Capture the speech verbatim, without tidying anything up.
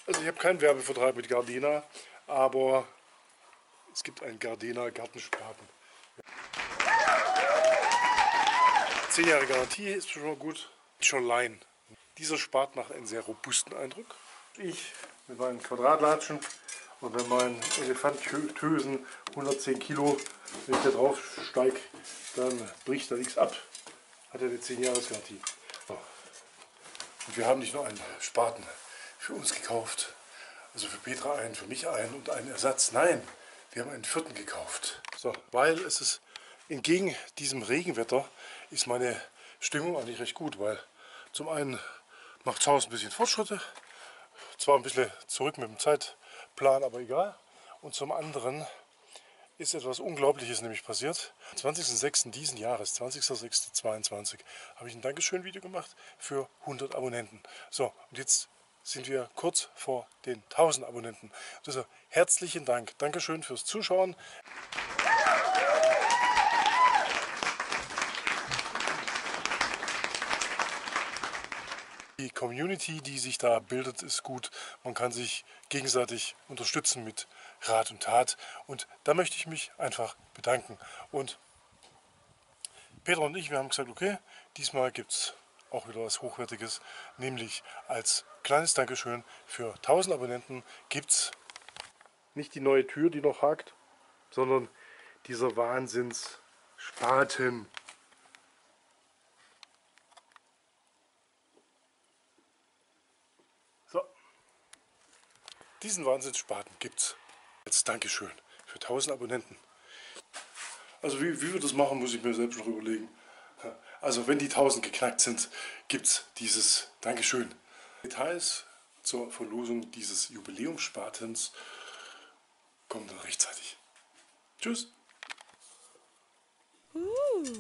Also ich habe keinen Werbevertrag mit Gardena, aber es gibt einen Gardena Gartenspaten. Zehn Jahre Garantie ist schon mal gut. Schon Lein. Dieser Spaten macht einen sehr robusten Eindruck. Ich mit meinen Quadratlatschen und wenn mein Elefantösen hundertzehn Kilo, wenn ich da drauf steige, dann bricht da nichts ab. Hat er eine zehn Jahres Garantie. Und wir haben nicht nur einen Spaten für uns gekauft, also für Petra einen, für mich einen und einen Ersatz. Nein, wir haben einen vierten gekauft. So, weil es ist entgegen diesem Regenwetter ist meine Stimmung eigentlich recht gut, weil zum einen macht das Haus ein bisschen Fortschritte, zwar ein bisschen zurück mit dem Zeitplan, aber egal. Und zum anderen ist etwas Unglaubliches nämlich passiert. Am zwanzigsten sechsten diesen Jahres, zwanzigsten sechsten zweiundzwanzig, habe ich ein Dankeschön-Video gemacht für hundert Abonnenten. So, und jetzt sind wir kurz vor den tausend Abonnenten. Also herzlichen Dank. Dankeschön fürs Zuschauen. Die Community, die sich da bildet, ist gut. Man kann sich gegenseitig unterstützen mit Rat und Tat. Und da möchte ich mich einfach bedanken. Und Petra und ich, wir haben gesagt, okay, diesmal gibt es auch wieder was Hochwertiges. Nämlich als kleines Dankeschön für tausend Abonnenten gibt es nicht die neue Tür, die noch hakt, sondern dieser Wahnsinnsspaten. So. Diesen Wahnsinnsspaten gibt es als Dankeschön für tausend Abonnenten. Also wie, wie wir das machen, muss ich mir selbst noch überlegen. Also wenn die tausend geknackt sind, gibt es dieses Dankeschön. Details zur Verlosung dieses Jubiläumsspatens kommen dann rechtzeitig. Tschüss! Uh.